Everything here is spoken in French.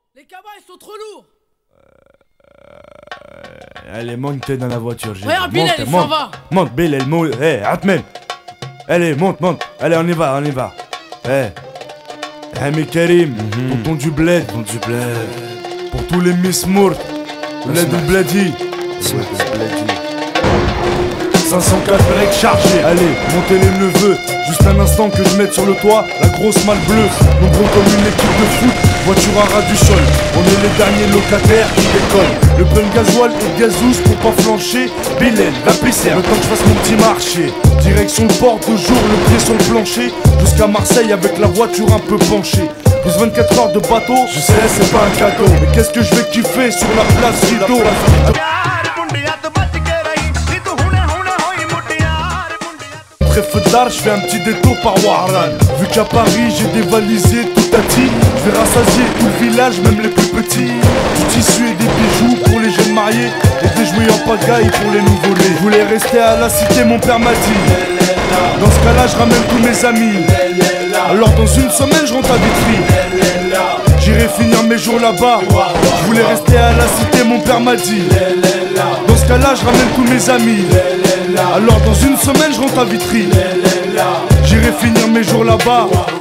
Les cabas ils sont trop lourds. Allez, monte dans la voiture. Regarde Bilal, il s'en va. Monte, Bilal, monte. Atmen. Allez, monte. Allez, on y va. Ami Karim, tonton du bled. Pour tous les Miss Mourt, bled ou bledi. 504 breaks chargés. Allez, montez les neveux. Juste un instant que je mette sur le toit la grosse malle bleue. Nombreux comme une équipe de foot, voiture à ras du sol. On est les derniers locataires qui décollent. Le plein de gasoil et gazouze pour pas flancher. Bilal, la piscine, le temps que je fasse mon petit marché. Direction le port de jour, le pied sur le plancher. Jusqu'à Marseille avec la voiture un peu penchée. Plus 24 heures de bateau, je sais c'est pas un cadeau. Mais qu'est-ce que je vais kiffer sur la place Gito. Feu d'art, je fais un petit détour par Warlan. Vu qu'à Paris j'ai dévalisé tout à ti, je vais rassasier tout le village, même les plus petits. Du tissu et des bijoux pour les jeunes mariés, et des jouets en pagaille pour les nouveau-nés. Je voulais rester à la cité, mon père m'a dit. Dans ce cas là je ramène tous mes amis. Alors dans une semaine je rentre à Vitry. J'irai finir mes jours là-bas. Je voulais rester à la cité, mon père m'a dit. Dans ce cas là je ramène tous mes amis. Alors dans une semaine je rentre à Vitry. J'irai finir mes jours là-bas.